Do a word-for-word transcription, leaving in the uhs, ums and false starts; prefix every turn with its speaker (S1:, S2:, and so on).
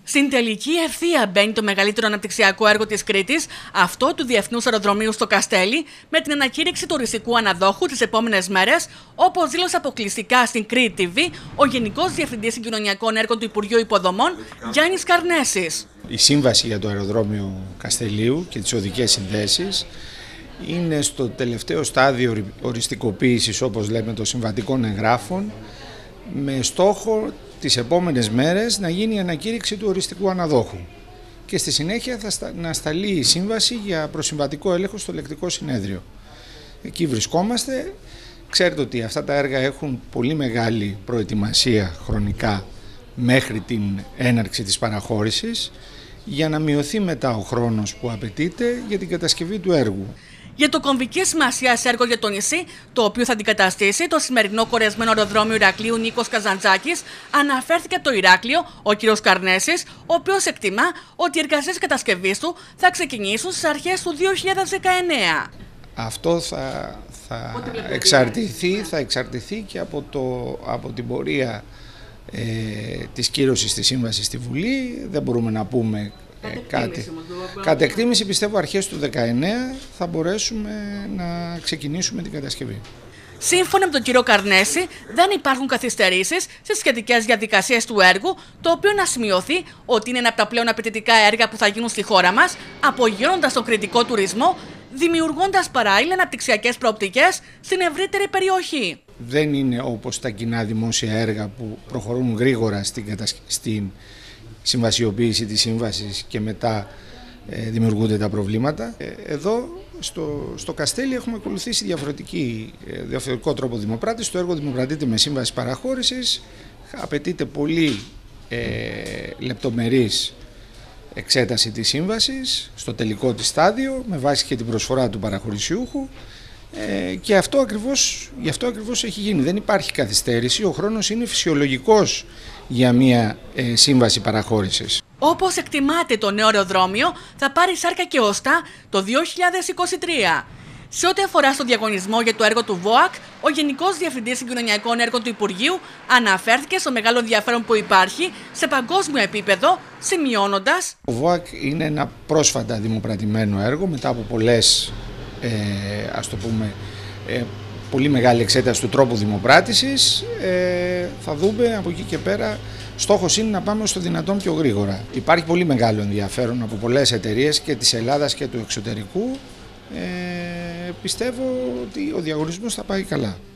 S1: Στην τελική ευθεία μπαίνει το μεγαλύτερο αναπτυξιακό έργο της Κρήτης, αυτό του Διεθνούς Αεροδρομίου στο Καστέλι, με την ανακήρυξη τουριστικού αναδόχου τις επόμενες μέρες, όπως δήλωσε αποκλειστικά στην Κρήτη τι βι ο Γενικός Διευθυντής Συγκοινωνιακών Έργων του Υπουργείου Υποδομών, Γιάννης Καρνέσης.
S2: Η σύμβαση για το αεροδρόμιο Καστελίου και τις οδικές συνδέσεις είναι στο τελευταίο στάδιο οριστικοποίησης, όπως λέμε, των συμβατικών εγγράφων, με στόχο τις επόμενες μέρες να γίνει η ανακήρυξη του οριστικού αναδόχου και στη συνέχεια θα στα, να σταλεί η σύμβαση για προσυμβατικό έλεγχο στο Ελεκτικό Συνέδριο. Εκεί βρισκόμαστε. Ξέρετε ότι αυτά τα έργα έχουν πολύ μεγάλη προετοιμασία χρονικά μέχρι την έναρξη της παραχώρησης, για να μειωθεί μετά ο χρόνος που απαιτείται για την κατασκευή του έργου.
S1: Για το κομβική σημασία έργο για το νησί, το οποίο θα αντικαταστήσει το σημερινό κορεσμένο αεροδρόμιο Ηρακλείου Νίκος Καζαντζάκης, αναφέρθηκε από το Ηράκλειο ο κ. Καρνέσης, ο οποίος εκτιμά ότι οι εργασίες κατασκευής του θα ξεκινήσουν στις αρχές του δύο χιλιάδες δεκαεννέα.
S2: Αυτό θα, θα, εξαρτηθεί, θα εξαρτηθεί και από, το, από την πορεία ε, της κύρωσης της σύμβασης στη Βουλή. Δεν μπορούμε να πούμε Ε, κάτι. Κατ' εκτίμηση πιστεύω αρχές του δεκαεννέα θα μπορέσουμε να ξεκινήσουμε την κατασκευή.
S1: Σύμφωνα με τον κύριο Καρνέση, δεν υπάρχουν καθυστερήσεις στις σχετικές διαδικασίες του έργου, το οποίο να σημειωθεί ότι είναι ένα από τα πλέον απαιτητικά έργα που θα γίνουν στη χώρα μας, απογειώνοντας τον κρητικό τουρισμό, δημιουργώντας παράλληλα αναπτυξιακές προοπτικές στην ευρύτερη περιοχή.
S2: Δεν είναι όπως τα κοινά δημόσια έργα που προχωρούν γρήγορα στην, κατασ... στην συμβασιοποίηση της σύμβασης και μετά ε, δημιουργούνται τα προβλήματα. Ε, εδώ στο, στο Καστέλι έχουμε ακολουθήσει διαφορετική, ε, διαφορετικό τρόπο δημοπράτησης. Το έργο δημοπρατείται με σύμβαση παραχώρησης, απαιτείται πολύ ε, λεπτομερής εξέταση της σύμβασης στο τελικό της στάδιο, με βάση και την προσφορά του παραχωρησιούχου. Ε, και αυτό ακριβώς, γι' αυτό ακριβώς έχει γίνει. Δεν υπάρχει καθυστέρηση, ο χρόνος είναι φυσιολογικός για μια ε, σύμβαση παραχώρησης.
S1: Όπως εκτιμάται, το νέο αεροδρόμιο θα πάρει σάρκα και οστά το δύο χιλιάδες είκοσι τρία. Σε ό,τι αφορά στο διαγωνισμό για το έργο του ΒΟΑΚ, ο Γενικός Διευθυντής Συγκοινωνιακών Έργων του Υπουργείου αναφέρθηκε στο μεγάλο ενδιαφέρον που υπάρχει σε παγκόσμιο επίπεδο, σημειώνοντας:
S2: Ο ΒΟΑΚ είναι ένα πρόσφατα δημοπρατημένο έργο μετά από πολλές Ε, ας το πούμε, ε, πολύ μεγάλη εξέταση του τρόπου δημοπράτησης. Ε, θα δούμε από εκεί και πέρα. Στόχος είναι να πάμε στο δυνατόν πιο γρήγορα. Υπάρχει πολύ μεγάλο ενδιαφέρον από πολλές εταιρείες και της Ελλάδας και του εξωτερικού. Ε, πιστεύω ότι ο διαγωνισμός θα πάει καλά.